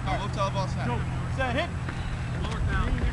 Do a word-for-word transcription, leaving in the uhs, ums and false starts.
Right. Low tell ball snap. Go. Set, hit. Lower down.